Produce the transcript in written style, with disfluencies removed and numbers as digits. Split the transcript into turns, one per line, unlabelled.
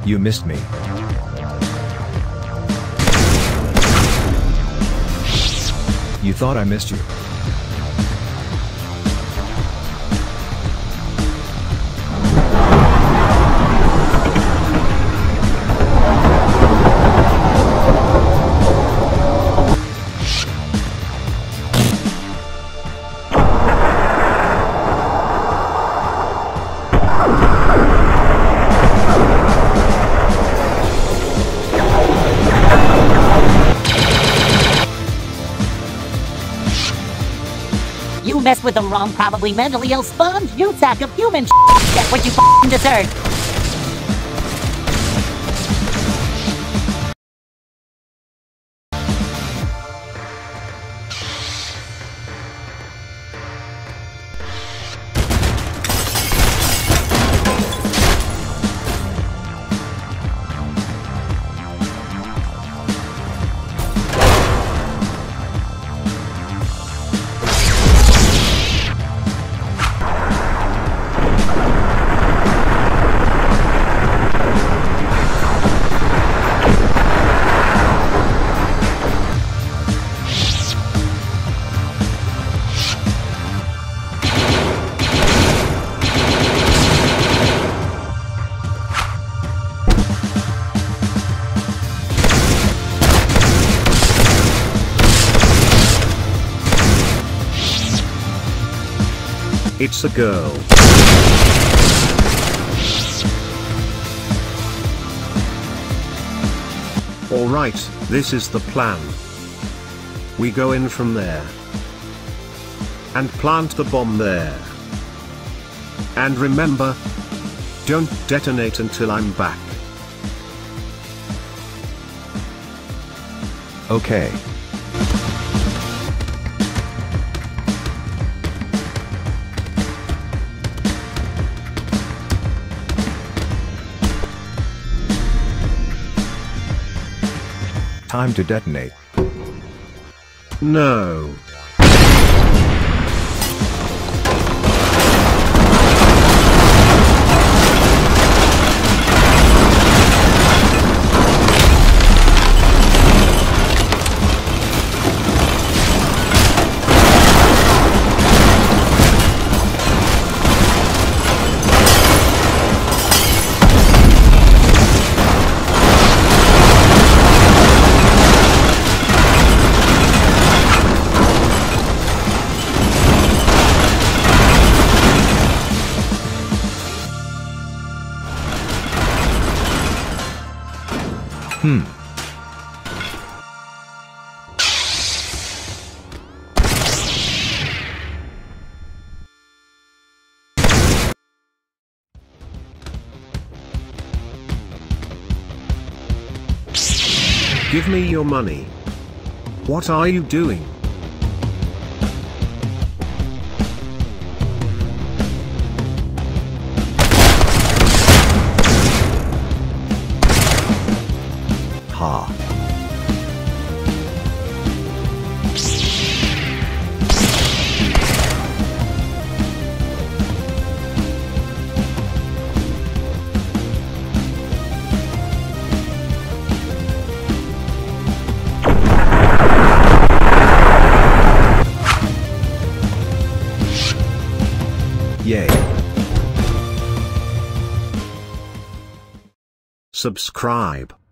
You missed me. You thought I missed you.
You messed with the wrong, probably mentally ill sponge, you sack of human shit. Get what you f***ing deserve.
It's a girl. Alright, this is the plan. We go in from there. And plant the bomb there. And remember, don't detonate until I'm back.
Okay. Time to detonate.
No. Give me your money. What are you doing?
Ha. Yay.
Subscribe.